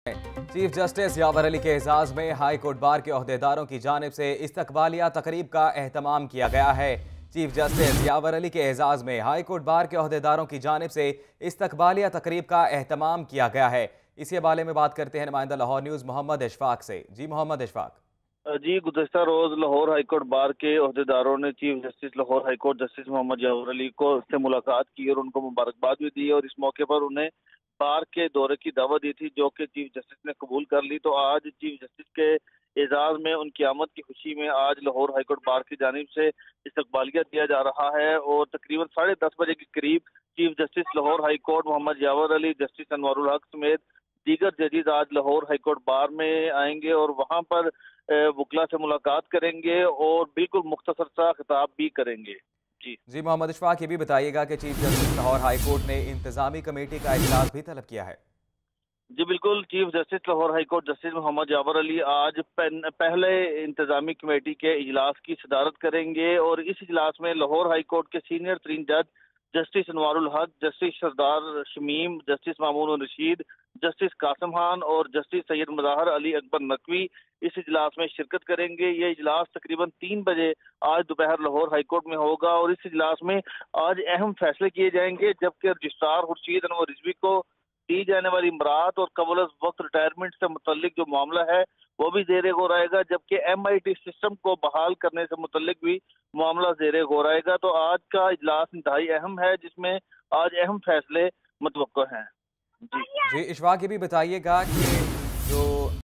Chief justice यावर अली के एजाज में high court bar के ओहदेदारों की जानिब से इस्तकबालिया तकरीब का एहतमाम किया गया है। चीफ जस्टिस यावर अली के एजाज में हाई कोर्ट बार के ओहदेदारों की जानिब से इस्तकबालिया तकरीब का एहतमाम किया गया है। इसी हवाले में बात करते हैं नुमाइंदा लाहौर न्यूज़ मोहम्मद इशफाक से। जी मोहम्मद इशफाक। जी, गुज़श्ता रोज लाहौर हाईकोर्ट बार के ओहदेदारों ने chief justice Lahore high court justice Mohammad Yawar Ali को से मुलाकात की और उनको मुबारकबाद भी दी और इस मौके पर उन्हें बार के दौरे की दावत दी थी, जो कि चीफ जस्टिस ने कबूल कर ली। तो आज चीफ जस्टिस के एजाज में उनकी आमद की खुशी में आज लाहौर हाईकोर्ट बार की जानिब से इस्तकबालिया दिया जा रहा है और तकरीबन 10:30 बजे के करीब chief justice Lahore high court Mohammad Yawar Ali, justice Anwarul Haq समेत दीगर जजेज आज लाहौर हाईकोर्ट बार में आएंगे और वहां पर वकला से मुलाकात करेंगे और बिल्कुल मुख्तसर सा खिताब भी करेंगे। जी मोहम्मद इशफाक, ये भी बताइएगा कि chief justice Lahore high court ने इंतजामी कमेटी का इजलास भी तलब किया है। जी बिल्कुल, chief justice Lahore high court justice Mohammad Yawar Ali आज पहले इंतजामी कमेटी के इजलास की सदारत करेंगे और इस इजलास में लाहौर हाईकोर्ट के सीनियर तरीन जज justice Anwarul Haq, justice Sardar Shamim, justice Mamoon Rashid, justice Qasim Khan और जस्टिस सैयद मुज़ाहर अली अकबर नकवी इस इजलास में शिरकत करेंगे। ये इजलास तकरीबन 3 बजे आज दोपहर लाहौर हाईकोर्ट में होगा और इस इजलास में आज अहम फैसले किए जाएंगे, जबकि रजिस्ट्रार खुर्शीद अनवर रिजवी को दी जाने वाली मराहत और कबल वक्त रिटायरमेंट से मुतल्लिक जो मामला है वो भी ज़ेरे गौर आएगा, जबकि MIT सिस्टम को बहाल करने से मुतल्लिक भी मामला ज़ेरे गौर आएगा। तो आज का इजलास इंतहाई अहम है, जिसमें आज अहम फैसले मुतवक्को हैं। जी इशफाक, ये भी बताइएगा कि जो